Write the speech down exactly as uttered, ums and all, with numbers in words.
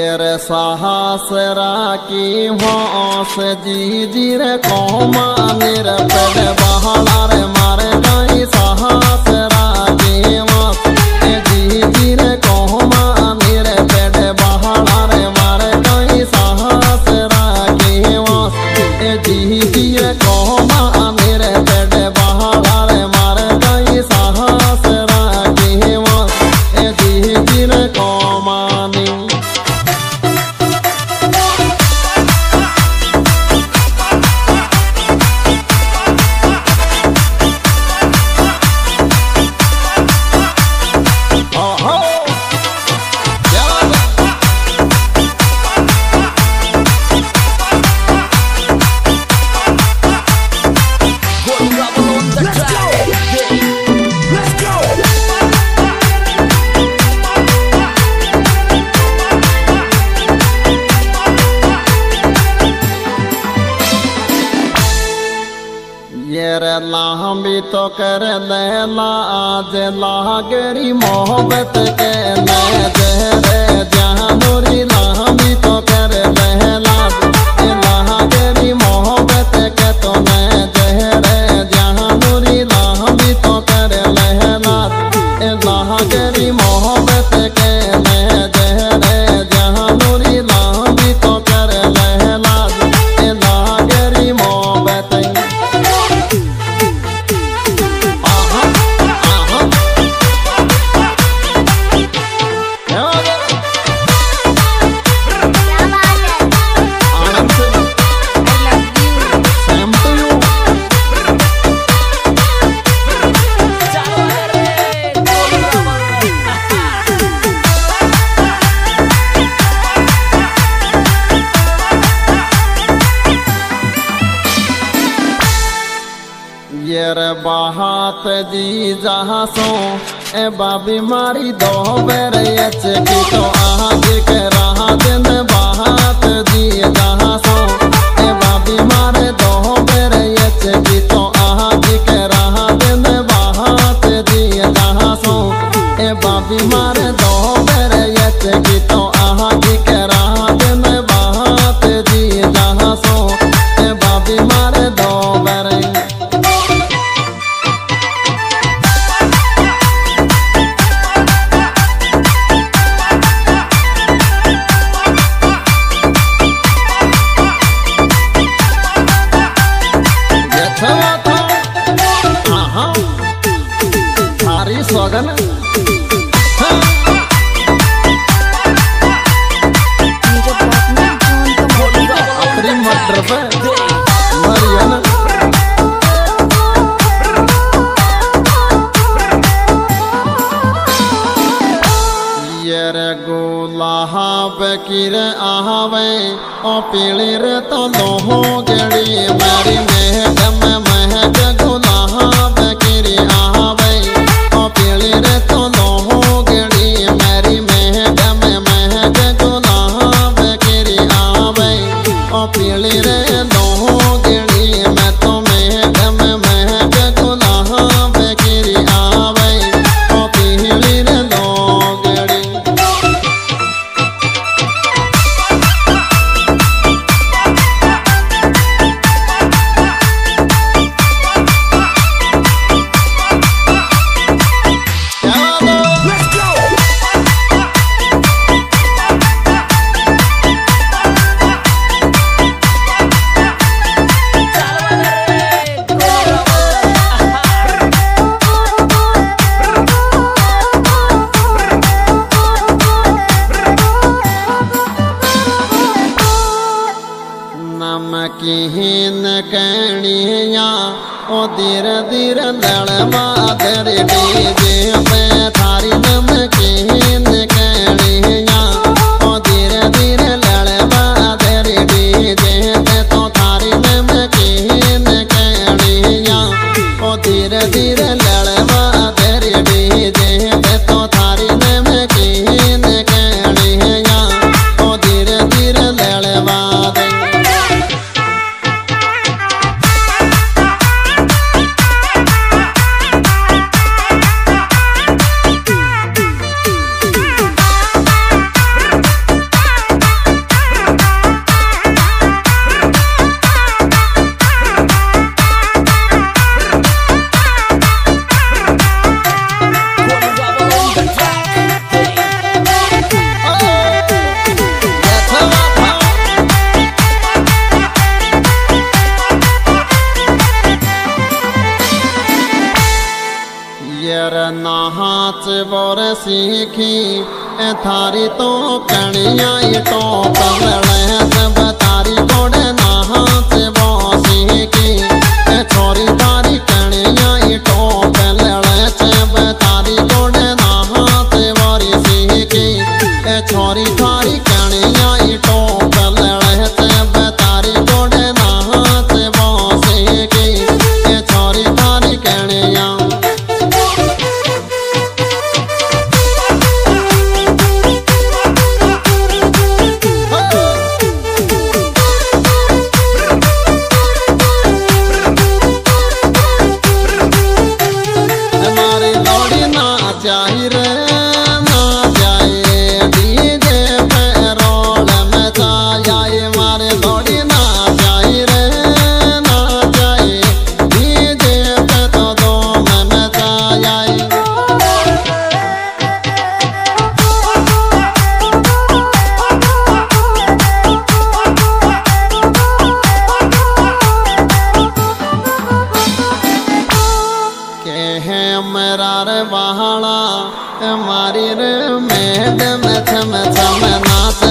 ये रे साहसरा की होश जी जी रे कोमा निर पेड़ बहाला रे मारे गई साहसरा की होश जी जी रे कोमा निर पेड़ बहाला रे मारे गई साहसरा की होश जी जी रे कोमा निर पेड़ बहाला रे मारे गई साहसरा की होश जी जी रे कोमा लाहमी तो कर लैला आज लागरी मोहब्बत के मैं जहरे जहानुरी लाहमी तो कर लैला लागरी मोहब्बत के तो मैं जहरे जहानुरी लाहमी तो कर लैला लागरी मोहब्बत के मैं जहरे जहानुरी लाहमी तो कर लैला लागरी मोहब्बत बात जी जहाँ सो ए बाबी मारी दो बेर की तो आज के रहा दिन बात जी जहाँ सो ए बाबी मारे दो बेर की तो आज के रहा दिन बात जी जहाँ सो ए बाबी मारे दो बेर की तो आज के रहा दिन बात जी जहाँ सो ए बाबी मारे दो बेर स्वागत अपनी मटर पे मरियन ये रे गोलाहा बकीर आवे ओ पीली रे तो लोहो गड़ी मेरी महक में महक गोलाहा बकीर आवे पीली रे तो लोहो गड़ी मेरी महक में महक गुलाब गिरी आवे ओ पीली रे लोहो गड़ी मैं तो महक में महक गुलाब गिरी आवे ओ पीली रे लोहो गड़ी नमकीन कणिया ओ धीरे धीरे लड़वा तेरे डीजे पे थारी नमकीन कणिया ओ धीरे धीरे लड़वा तेरे डीजे पे तो थारी नमकीन कणिया ओ धीरे धीरे लड़वा तेरे डीजे पे तो थारी नमकीन कणिया ओ धीरे धीरे लड़वा दे यर नाच बोर सीखी थारी तो कणिया टोप लड़े सब तारी गोड़े नाच बो सीखी छोरी तारी कणिया टोप लड़े सब तारी गोड़े नाच बोरी सीखी छोरी थारी कणिया टोप लड़े सब तारी गोड़े नाच बो सीखी छोरी थारी कणिया मारी रे मैडम छम छम नाच